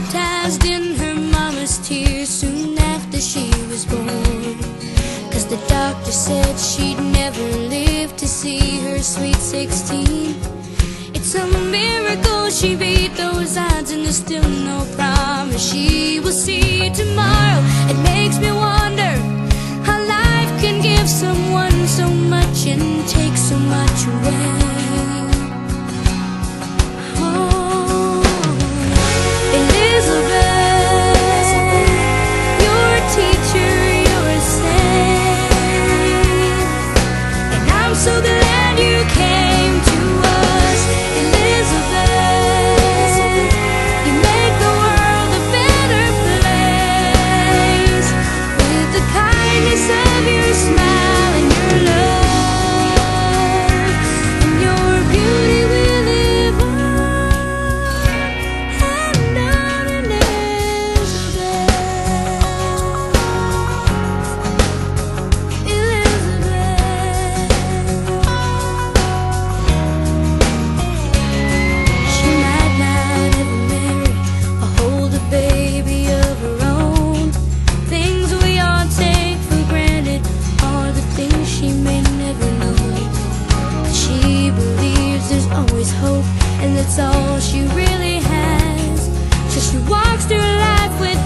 baptized in her mama's tears soon after she was born. 'Cause the doctor said she'd never live to see her sweet 16. It's a miracle she beat those odds, and there's still no promise she will see tomorrow. It makes me wonder how life can give someone so much and take so much away. Oh, Elisabeth, you're a teacher, you're a saint, and I'm so glad you came to us. Elisabeth, you make the world a better place with the kindness of your smile and your love, and your beauty will live on and on. She might not ever marry or hold a baby of her own. Things we all take for granted are the things she may never know. She believes there's always hope, and that's all she really has. So she walks through life with